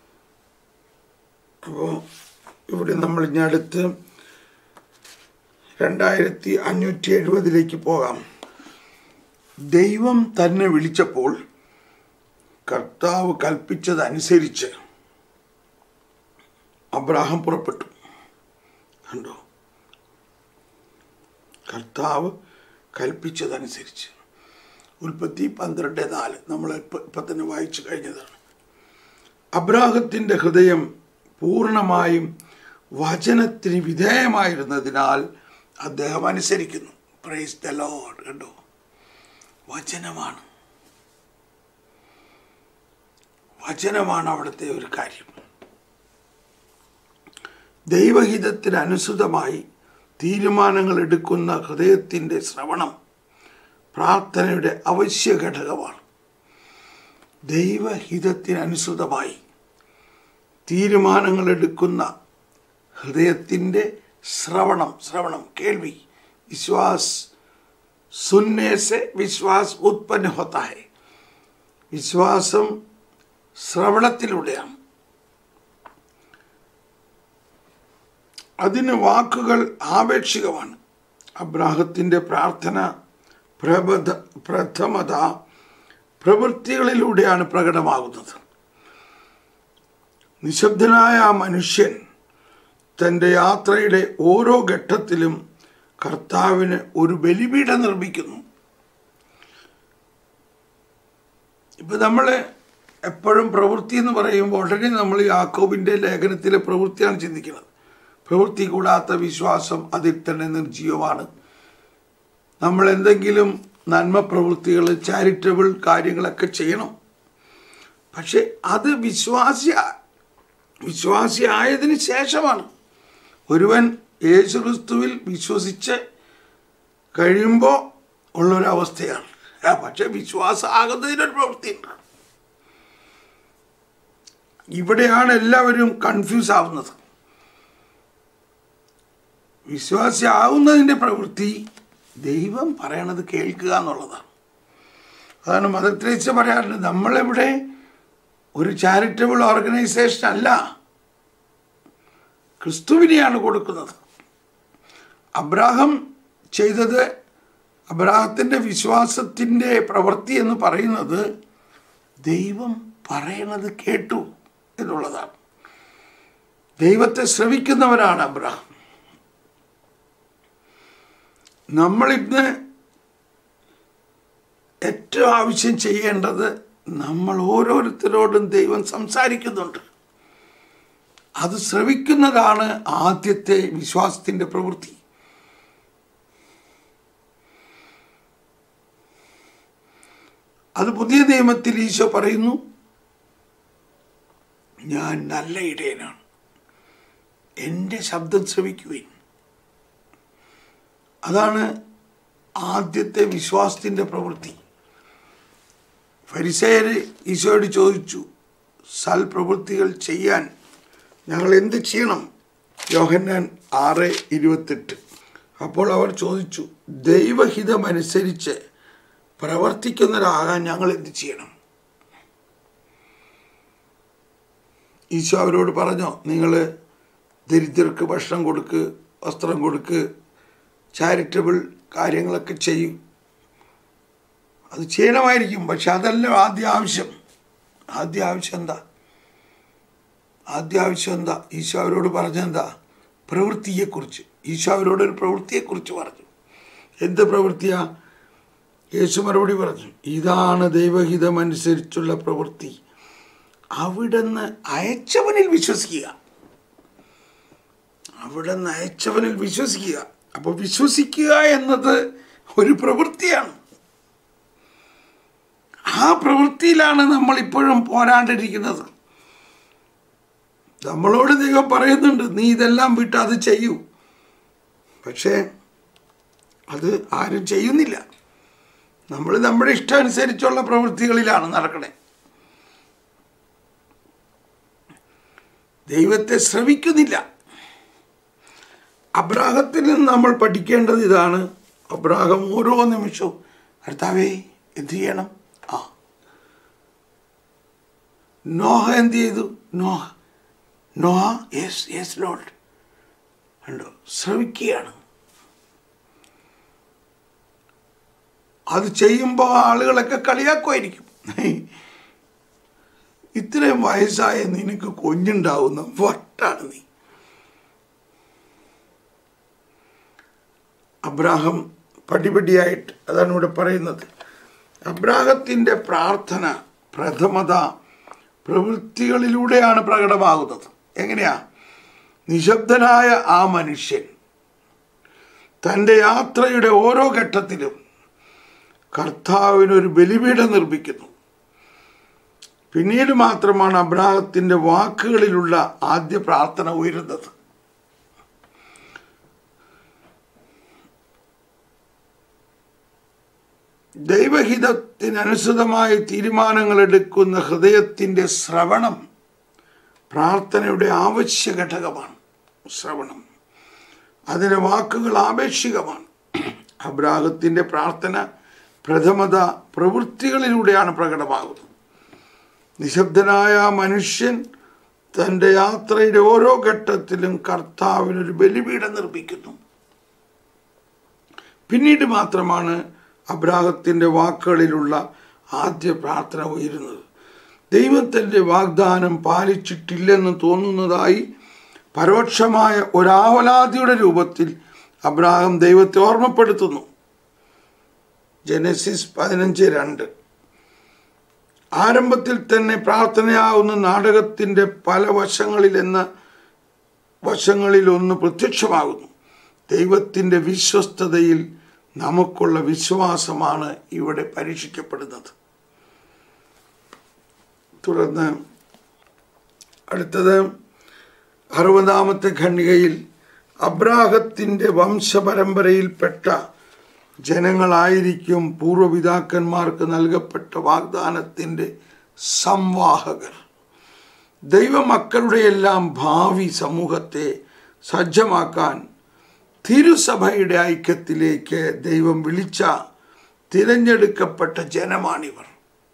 അപ്പോൾ ഇവിടെ നമ്മൾ ഇനി അടുത്ത് രണ്ടായിരത്തി അഞ്ഞൂറ്റി എഴുപതിലേക്ക് പോകാം. ദൈവം തന്നെ വിളിച്ചപ്പോൾ കർത്താവ് കൽപ്പിച്ചതനുസരിച്ച് അബ്രാഹാം പുറപ്പെട്ടു. കണ്ടോ, കർത്താവ് കൽപ്പിച്ചതനുസരിച്ച്. ഉൽപ്പത്തി പന്ത്രണ്ട് നാല് നമ്മൾ ഇപ്പം ഇപ്പം തന്നെ വായിച്ചു കഴിഞ്ഞതാണ്. അബ്രാഹത്തിൻ്റെ ഹൃദയം പൂർണ്ണമായും വചനത്തിന് വിധേയമായിരുന്നതിനാൽ അദ്ദേഹം അനുസരിക്കുന്നു. Praise the lord. കണ്ടോ, വചനമാണ് വചനമാണ് അവിടുത്തെ ഒരു കാര്യം. ദൈവഹിതത്തിന് അനുസൃതമായി തീരുമാനങ്ങൾ എടുക്കുന്ന ഹൃദയത്തിൻ്റെ ശ്രവണം പ്രാർത്ഥനയുടെ അവശ്യ ഘടകമാണ്. ദൈവഹിതത്തിനനുസൃതമായി തീരുമാനങ്ങൾ എടുക്കുന്ന ഹൃദയത്തിൻ്റെ ശ്രവണം ശ്രവണം കേൾവി. വിശ്വാസ് सुनने से विश्वास उत्पन्न होता है. വിശ്വാസം ശ്രവണത്തിലൂടെയാണ്. അതിന് വാക്കുകൾ ആപേക്ഷികമാണ്. അബ്രാഹത്തിൻ്റെ പ്രാർത്ഥന പ്രബധ പ്രഥമത പ്രവൃത്തികളിലൂടെയാണ് പ്രകടമാകുന്നത്. നിശബ്ദനായ ആ മനുഷ്യൻ തൻ്റെ യാത്രയുടെ ഓരോ ഘട്ടത്തിലും കർത്താവിന് ഒരു ബലിപീഠം നിർമ്മിക്കുന്നു. ഇപ്പം നമ്മൾ എപ്പോഴും പ്രവൃത്തി എന്ന് പറയുമ്പോൾ ഉടനെ നമ്മൾ യാക്കോബിൻ്റെ ലേഖനത്തിലെ പ്രവൃത്തിയാണ് ചിന്തിക്കുന്നത്. പ്രവൃത്തി കൂടാത്ത വിശ്വാസം അതിൽ തന്നെ നിർജ്ജീവമാണ്. നമ്മൾ എന്തെങ്കിലും നന്മ പ്രവൃത്തികൾ, ചാരിറ്റബിൾ കാര്യങ്ങളൊക്കെ ചെയ്യണം. പക്ഷെ അത് വിശ്വാസി വിശ്വാസിയായതിന് ശേഷമാണ്. ഒരുവൻ യേശു ക്രിസ്തുവിൽ വിശ്വസിച്ച് കഴിയുമ്പോൾ ഉള്ളൊരവസ്ഥയാണ്. പക്ഷെ വിശ്വാസം ആകുന്നതിനൊരു പ്രവൃത്തിയുണ്ട്. ഇവിടെയാണ് എല്ലാവരും കൺഫ്യൂസ് ആവുന്നത്. വിശ്വാസി ആവുന്നതിൻ്റെ പ്രവൃത്തി ദൈവം പറയണത് കേൾക്കുക എന്നുള്ളതാണ്. അതാണ് മദർ തെരേസ പറയാറുണ്ട്, നമ്മളിവിടെ ഒരു ചാരിറ്റബിൾ ഓർഗനൈസേഷൻ അല്ല, ക്രിസ്തുവിനെയാണ് കൊടുക്കുന്നത്. അബ്രാഹം ചെയ്തത്, അബ്രാഹത്തിൻ്റെ വിശ്വാസത്തിൻ്റെ പ്രവൃത്തി എന്ന് പറയുന്നത് ദൈവം പറയണത് കേട്ടു എന്നുള്ളതാണ്. ദൈവത്തെ ശ്രവിക്കുന്നവരാണ് അബ്രാഹം. നമ്മളിന്ന് ഏറ്റവും ആവശ്യം ചെയ്യേണ്ടത്, നമ്മൾ ഓരോരുത്തരോടും ദൈവം സംസാരിക്കുന്നുണ്ട്. അത് ശ്രവിക്കുന്നതാണ് ആദ്യത്തെ വിശ്വാസത്തിൻ്റെ പ്രവൃത്തി. അത് പുതിയ നിയമത്തിൽ ഈശോ പറയുന്നു, ഞാൻ നല്ല ഇടയനാണ്, എൻ്റെ ശബ്ദം ശ്രവിക്കുവിൻ. അതാണ് ആദ്യത്തെ വിശ്വാസത്തിൻ്റെ പ്രവൃത്തി. ഫരിസേയർ ഈശോയോട് ചോദിച്ചു, സൽപ്രവൃത്തികൾ ചെയ്യാൻ ഞങ്ങൾ എന്ത് ചെയ്യണം? യോഹന്നാൻ ആറ് ഇരുപത്തെട്ട്. അപ്പോൾ അവർ ചോദിച്ചു, ദൈവഹിതമനുസരിച്ച് പ്രവർത്തിക്കുന്നവരാകാൻ ഞങ്ങൾ എന്ത് ചെയ്യണം? ഈശോ അവരോട് പറഞ്ഞോ, നിങ്ങൾ ദരിദ്രർക്ക് ഭക്ഷണം കൊടുക്ക്, വസ്ത്രം കൊടുക്ക്, ചാരിറ്റബിൾ കാര്യങ്ങളൊക്കെ ചെയ്യും. അത് ചെയ്യണമായിരിക്കും. പക്ഷെ അതല്ല ആദ്യ ആവശ്യം. ആദ്യ ആവശ്യം എന്താ? ആദ്യ ആവശ്യം എന്താ? ഈശോ അവരോട് പറഞ്ഞെന്താ? പ്രവൃത്തിയെക്കുറിച്ച്. ഈശോ അവരോടൊരു പ്രവൃത്തിയെക്കുറിച്ച് പറഞ്ഞു. എന്ത് പ്രവൃത്തിയാ? യേശു മറുപടി പറഞ്ഞു, ഇതാണ് ദൈവഹിതമനുസരിച്ചുള്ള പ്രവൃത്തി, അവിടുന്ന് അയച്ചവനിൽ വിശ്വസിക്കുക. അവിടുന്ന് അയച്ചവനിൽ വിശ്വസിക്കുക. അപ്പോൾ വിശ്വസിക്കുക എന്നത് ഒരു പ്രവൃത്തിയാണ്. ആ പ്രവൃത്തിയിലാണ് നമ്മളിപ്പോഴും പോരാണ്ടിരിക്കുന്നത്. നമ്മളോട് ദൈവം പറയുന്നുണ്ട്, നീ ഇതെല്ലാം വിട്ട് അത് ചെയ്യൂ. പക്ഷേ അത് ആരും ചെയ്യുന്നില്ല. നമ്മൾ നമ്മുടെ ഇഷ്ടാനുസരിച്ചുള്ള പ്രവൃത്തികളിലാണ് നടക്കണേ. ദൈവത്തെ ശ്രവിക്കുന്നില്ല. അബ്രാഹത്തിൽ നിന്ന് നമ്മൾ പഠിക്കേണ്ടത് ഇതാണ്. അബ്രാഹം ഓരോ നിമിഷവും കർത്താവേ എന്ത് ചെയ്യണം? ആ നോഹ എന്ത് ചെയ്തു? നോഹ നോഹ യെസ് യെസ് ലോർഡ് കണ്ടോ, ശ്രവിക്കുകയാണ്. അത് ചെയ്യുമ്പോൾ ആളുകളൊക്കെ കളിയാക്കുമായിരിക്കും. ഇത്രയും വയസ്സായ നിനക്ക് കുഞ്ഞുണ്ടാവുന്ന വട്ടാണ് നീ. അബ്രാഹം പടിപടിയായിട്ട്, അതാണ് ഇവിടെ പറയുന്നത്. അബ്രാഹത്തിൻ്റെ പ്രാർത്ഥന പ്രഥമത പ്രവൃത്തികളിലൂടെയാണ് പ്രകടമാകുന്നത്. എങ്ങനെയാ? നിശബ്ദനായ ആ മനുഷ്യൻ തൻ്റെ യാത്രയുടെ ഓരോ ഘട്ടത്തിലും കർത്താവിനൊരു ബലിപീഠം നിർമ്മിക്കുന്നു. പിന്നീട് മാത്രമാണ് അബ്രാഹത്തിൻ്റെ വാക്കുകളിലുള്ള ആദ്യ പ്രാർത്ഥന ഉയരുന്നത്. ദൈവഹിതത്തിനനുസൃതമായി തീരുമാനങ്ങൾ എടുക്കുന്ന ഹൃദയത്തിൻ്റെ ശ്രവണം പ്രാർത്ഥനയുടെ ആവശ്യ ഘടകമാണ്. ശ്രവണം, അതിൻ്റെ വാക്കുകൾ ആപേക്ഷികമാണ്. അബ്രാഹത്തിൻ്റെ പ്രാർത്ഥന പ്രഥമത പ്രവൃത്തികളിലൂടെയാണ് പ്രകടമാകുന്നത്. നിശബ്ദനായ മനുഷ്യൻ തൻ്റെ യാത്രയുടെ ഓരോ ഘട്ടത്തിലും കർത്താവിനൊരു ബലിപീഠം നിർമ്മിക്കുന്നു. പിന്നീട് മാത്രമാണ് അബ്രാഹത്തിൻ്റെ വാക്കുകളിലുള്ള ആദ്യ പ്രാർത്ഥന ഉയരുന്നത്. ദൈവം തൻ്റെ വാഗ്ദാനം പാലിച്ചിട്ടില്ലെന്ന് തോന്നുന്നതായി പരോക്ഷമായ ഒരാവലാതിയുടെ രൂപത്തിൽ അബ്രാഹം ദൈവത്തെ ഓർമ്മപ്പെടുത്തുന്നു. ജനസിസ് പതിനഞ്ച് രണ്ട്. ആരംഭത്തിൽ തന്നെ പ്രാർത്ഥനയാവുന്ന നാടകത്തിൻ്റെ പല വശങ്ങളിലെന്ന വശങ്ങളിലൊന്ന് പ്രത്യക്ഷമാകുന്നു. ദൈവത്തിൻ്റെ വിശ്വസ്തതയിൽ നമുക്കുള്ള വിശ്വാസമാണ് ഇവിടെ പരീക്ഷിക്കപ്പെടുന്നത്. തുടർന്ന് അടുത്തത് അറുപതാമത്തെ ഖണ്ഡികയിൽ അബ്രാഹത്തിൻ്റെ വംശപരമ്പരയിൽപ്പെട്ട ജനങ്ങളായിരിക്കും പൂർവ്വപിതാക്കന്മാർക്ക് നൽകപ്പെട്ട വാഗ്ദാനത്തിൻ്റെ സംവാഹകർ. ദൈവമക്കളുടെയെല്ലാം ഭാവി സമൂഹത്തെ സജ്ജമാക്കാൻ തിരുസഭയുടെ ഐക്യത്തിലേക്ക് ദൈവം വിളിച്ച തിരഞ്ഞെടുക്കപ്പെട്ട ജനമാണിവർ.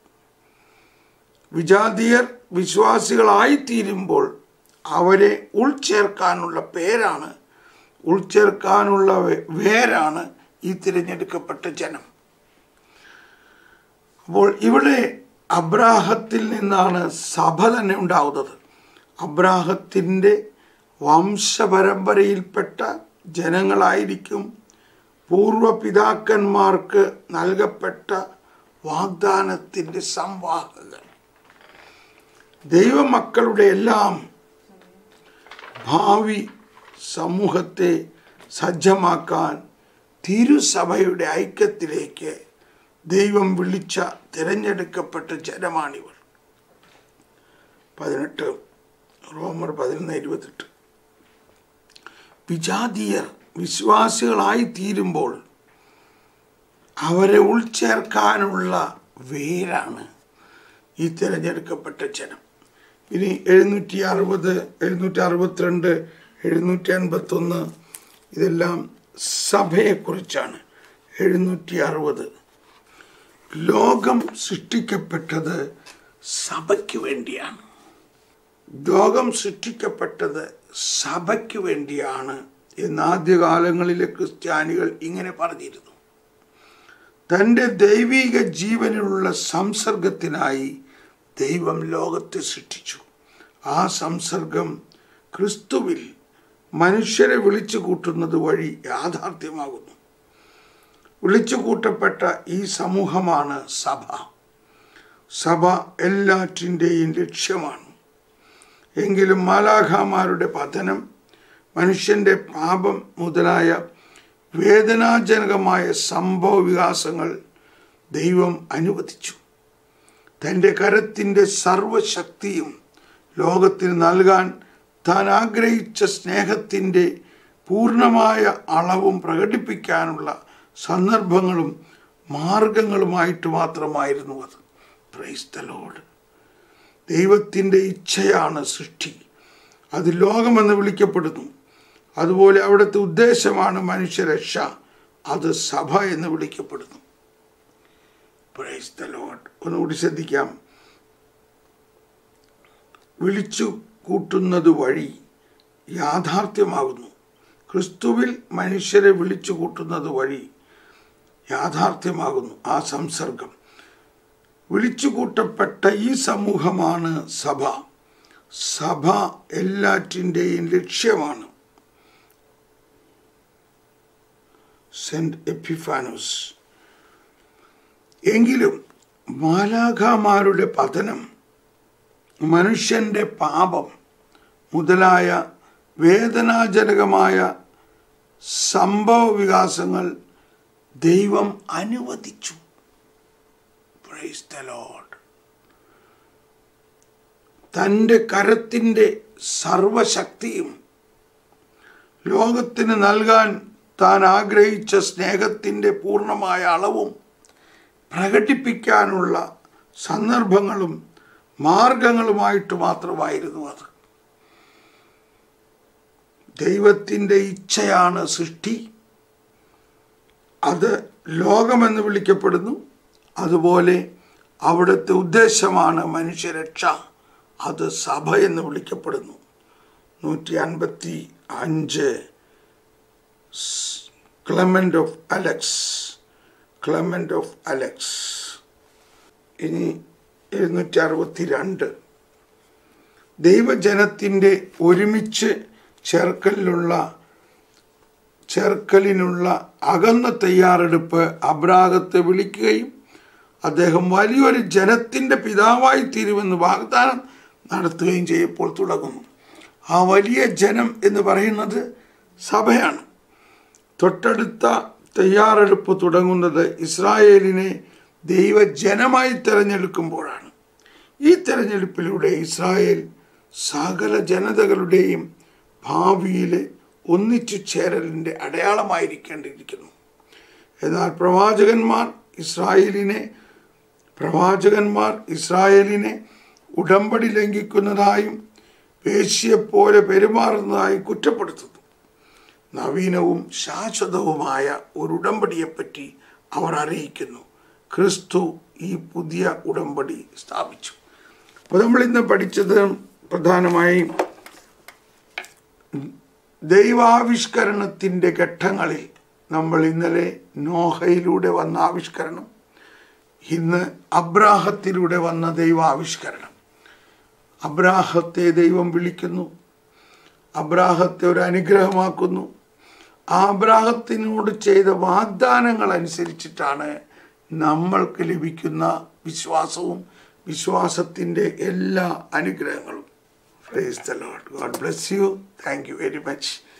വിജാതീയർ വിശ്വാസികളായിത്തീരുമ്പോൾ അവരെ ഉൾച്ചേർക്കാനുള്ള പേരാണ് ഉൾച്ചേർക്കാനുള്ള വേരാണ് ഈ തിരഞ്ഞെടുക്കപ്പെട്ട ജനം. അപ്പോൾ ഇവിടെ അബ്രാഹത്തിൽ നിന്നാണ് സഭ തന്നെ ഉണ്ടാവുന്നത്. അബ്രാഹത്തിൻ്റെ വംശപരമ്പരയിൽപ്പെട്ട ജനങ്ങളായിരിക്കും പൂർവ്വപിതാക്കന്മാർക്ക് നൽകപ്പെട്ട വാഗ്ദാനത്തിൻ്റെ സംവാഹകർ. ദൈവമക്കളുടെ എല്ലാം ഭാവി സമൂഹത്തെ സജ്ജമാക്കാൻ തിരുസഭയുടെ ഐക്യത്തിലേക്ക് ദൈവം വിളിച്ച തിരഞ്ഞെടുക്കപ്പെട്ട ജനമാണിവർ. പതിനെട്ട് റോമർ പതിനൊന്ന് ഇരുപത്തെട്ട്. വിജാതീയർ വിശ്വാസികളായി തീരുമ്പോൾ അവരെ ഉൾച്ചേർക്കാനുള്ള വേരാണ് ഈ തിരഞ്ഞെടുക്കപ്പെട്ട ജനം. ഇനി എഴുന്നൂറ്റി അറുപത് എഴുന്നൂറ്റി അറുപത്തിരണ്ട് എഴുന്നൂറ്റി അൻപത്തൊന്ന് ഇതെല്ലാം സഭയെക്കുറിച്ചാണ്. എഴുന്നൂറ്റി അറുപത് ലോകം സൃഷ്ടിക്കപ്പെട്ടത് സഭയ്ക്ക് വേണ്ടിയാണ്. ലോകം സൃഷ്ടിക്കപ്പെട്ടത് സഭയ്ക്ക് വേണ്ടിയാണ് എന്ന് ആദ്യകാലങ്ങളിലെ ക്രിസ്ത്യാനികൾ ഇങ്ങനെ പറഞ്ഞിരുന്നു. തൻ്റെ ദൈവിക ജീവനിലുള്ള സംസർഗത്തിനായി ദൈവം ലോകത്തെ സൃഷ്ടിച്ചു. ആ സംസർഗം ക്രിസ്തുവിൽ മനുഷ്യരെ വിളിച്ചു കൂട്ടുന്നത് വഴി യാഥാർത്ഥ്യമാകുന്നു. വിളിച്ചു കൂട്ടപ്പെട്ട ഈ സമൂഹമാണ് സഭ. സഭ എല്ലാറ്റിൻ്റെയും ലക്ഷ്യമാണ്. എങ്കിലും മാലാഖമാരുടെ പതനം, മനുഷ്യൻ്റെ പാപം മുതലായ വേദനാജനകമായ സംഭവ വികാസങ്ങൾ ദൈവം അനുവദിച്ചു. തൻ്റെ കരത്തിൻ്റെ സർവശക്തിയും ലോകത്തിന് നൽകാൻ താൻ ആഗ്രഹിച്ച സ്നേഹത്തിൻ്റെ പൂർണ്ണമായ അളവും പ്രകടിപ്പിക്കാനുള്ള സന്ദർഭങ്ങളും മാർഗങ്ങളുമായിട്ട് മാത്രമായിരുന്നു അത്. Praise the lord. ദൈവത്തിൻ്റെ ഇച്ഛയാണ് സൃഷ്ടി. അത് ലോകമെന്ന് വിളിക്കപ്പെടുന്നു. അതുപോലെ അവിടുത്തെ ഉദ്ദേശമാണ് മനുഷ്യരക്ഷ. അത് സഭ എന്ന് വിളിക്കപ്പെടുന്നു. Praise the lord. ഒന്നുകൂടി ശ്രദ്ധിക്കാം. വിളിച്ചു കൂട്ടുന്നത് വഴി യാഥാർത്ഥ്യമാകുന്നു. ക്രിസ്തുവിൽ മനുഷ്യരെ വിളിച്ചു കൂട്ടുന്നത് വഴി യാഥാർത്ഥ്യമാകുന്നു ആ സംസർഗം. വിളിച്ചു കൂട്ടപ്പെട്ട ഈ സമൂഹമാണ് സഭ. സഭ എല്ലാറ്റിൻ്റെയും ലക്ഷ്യമാണ്. Saint Epiphanius. എങ്കിലും മാലാഖമാരുടെ പതനം, മനുഷ്യൻ്റെ പാപം മുതലായ വേദനാജനകമായ സംഭവ വികാസങ്ങൾ ദൈവം അനുവദിച്ചു. Praise the lord. തൻ്റെ കരത്തിൻ്റെ സർവശക്തിയും ലോകത്തിന് നൽകാൻ താൻ ആഗ്രഹിച്ച സ്നേഹത്തിൻ്റെ പൂർണ്ണമായ അളവും പ്രകടിപ്പിക്കാനുള്ള സന്ദർഭങ്ങളും മാർഗങ്ങളുമായിട്ട് മാത്രമായിരുന്നു അത്. ദൈവത്തിൻ്റെ ഇച്ഛയാണ് സൃഷ്ടി. അത് ലോകമെന്ന് വിളിക്കപ്പെടുന്നു. അതുപോലെ അവിടുത്തെ ഉദ്ദേശമാണ് മനുഷ്യരക്ഷ. അത് സഭ എന്ന് വിളിക്കപ്പെടുന്നു. നൂറ്റി അൻപത്തി അഞ്ച് Clement of Alex Clement of Alex. ഇനി എഴുന്നൂറ്റി അറുപത്തി രണ്ട് ദൈവജനത്തിൻ്റെ ഒരുമിച്ച് ചേർക്കലിലുള്ള ചേർക്കലിനുള്ള അകന്ന തയ്യാറെടുപ്പ് അബ്രാഹത്തെ വിളിക്കുകയും അദ്ദേഹം വലിയൊരു ജനത്തിൻ്റെ പിതാവായി തീരുമെന്ന് വാഗ്ദാനം നടത്തുകയും ചെയ്യപ്പോൾ തുടങ്ങുന്നു. ആ വലിയ ജനം എന്ന് പറയുന്നത് സഭയാണ്. തൊട്ടടുത്ത തയ്യാറെടുപ്പ് തുടങ്ങുന്നത് ഇസ്രായേലിനെ ദൈവജനമായി തിരഞ്ഞെടുക്കുമ്പോഴാണ്. ഈ തിരഞ്ഞെടുപ്പിലൂടെ ഇസ്രായേൽ സകല ജനതകളുടെയും ഭാവിയിലെ ഒന്നിച്ചു ചേരലിൻ്റെ അടയാളമായിരിക്കേണ്ടിയിരിക്കുന്നു. എന്നാൽ പ്രവാചകന്മാർ ഇസ്രായേലിനെ പ്രവാചകന്മാർ ഇസ്രായേലിനെ ഉടമ്പടി ലംഘിക്കുന്നതായും വേശ്യയെപ്പോലെ പെരുമാറുന്നതായും കുറ്റപ്പെടുത്തുന്നു. നവീനവും ശാശ്വതവുമായ ഒരു ഉടമ്പടിയെപ്പറ്റി അവർ അറിയിക്കുന്നു. ക്രിസ്തു ഈ പുതിയ ഉടമ്പടി സ്ഥാപിച്ചു. അപ്പോൾ നമ്മൾ ഇന്ന് പഠിച്ചത് പ്രധാനമായും ദൈവാവിഷ്കരണത്തിൻ്റെ ഘട്ടങ്ങളിൽ നമ്മൾ ഇന്നലെ നോഹയിലൂടെ വന്ന ആവിഷ്കരണം, ഇന്ന് അബ്രാഹത്തിലൂടെ വന്ന ദൈവാവിഷ്കരണം. അബ്രാഹത്തെ ദൈവം വിളിക്കുന്നു, അബ്രാഹത്തെ ഒരു അനുഗ്രഹമാക്കുന്നു. ആ അബ്രാഹത്തിനോട് ചെയ്ത വാഗ്ദാനങ്ങൾ അനുസരിച്ചിട്ടാണ് നമ്മൾക്ക് ലഭിക്കുന്ന വിശ്വാസവും വിശ്വാസത്തിൻ്റെ എല്ലാ അനുഗ്രഹങ്ങളും. Praise the Lord. God bless you. Thank you very much.